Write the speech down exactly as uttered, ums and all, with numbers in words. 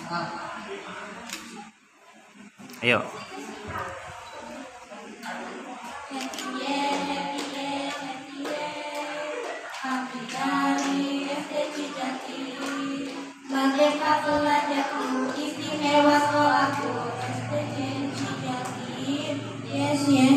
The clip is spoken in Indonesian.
Ayo. Merdeka belajarku, istimewa sekolahku, S D N Cijatim. Yes, yes.